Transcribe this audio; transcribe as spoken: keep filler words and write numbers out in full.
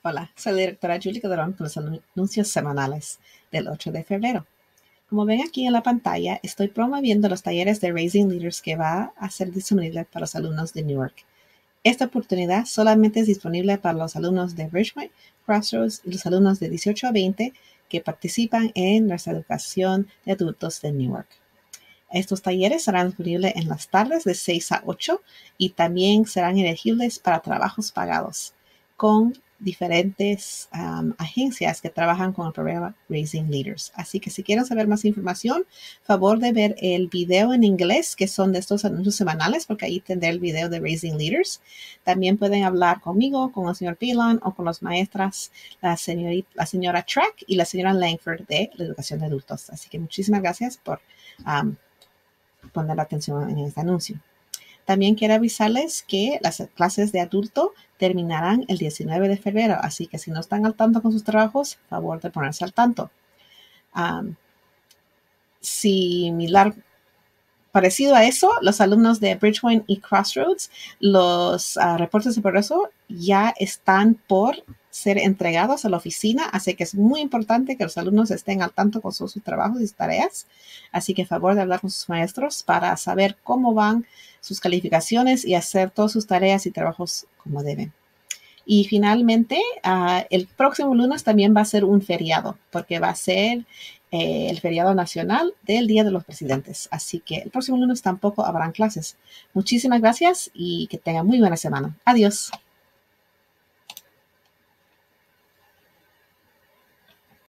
Hola, soy la directora Julie Calderón con los anuncios semanales del ocho de febrero. Como ven aquí en la pantalla, estoy promoviendo los talleres de Raising Leaders que va a ser disponible para los alumnos de Newark. Esta oportunidad solamente es disponible para los alumnos de Ridgeway, Crossroads y los alumnos de dieciocho a veinte que participan en nuestra educación de adultos de Newark. Estos talleres serán disponibles en las tardes de seis a ocho y también serán elegibles para trabajos pagados con diferentes um, agencias que trabajan con el programa Raising Leaders. Así que si quieren saber más información, favor de ver el video en inglés, que son de estos anuncios semanales, porque ahí tendré el video de Raising Leaders. También pueden hablar conmigo, con el señor Pilon o con las maestras, la, señorita, la señora Track y la señora Langford de la educación de adultos. Así que muchísimas gracias por um, poner atención en este anuncio. También quiero avisarles que las clases de adulto terminarán el diecinueve de febrero, así que si no están al tanto con sus trabajos, favor de ponerse al tanto. Um, similar, parecido a eso, los alumnos de Bridgewayn y Crossroads, los uh, reportes de progreso ya están por ser entregados a la oficina, así que es muy importante que los alumnos estén al tanto con sus, sus trabajos y sus tareas. Así que favor de hablar con sus maestros para saber cómo van sus calificaciones y hacer todas sus tareas y trabajos como deben. Y finalmente, uh, el próximo lunes también va a ser un feriado, porque va a ser eh, el feriado nacional del Día de los Presidentes. Así que el próximo lunes tampoco habrán clases. Muchísimas gracias y que tengan muy buena semana. Adiós.